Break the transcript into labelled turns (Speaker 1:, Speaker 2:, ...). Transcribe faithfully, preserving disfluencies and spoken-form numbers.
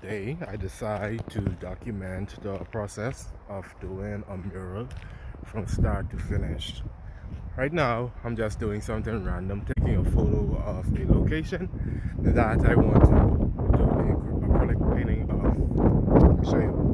Speaker 1: today I decide to document the process of doing a mural from start to finish. Right now, I'm just doing something random, taking a photo of a location that I want to do the acrylic painting of. Let me show you.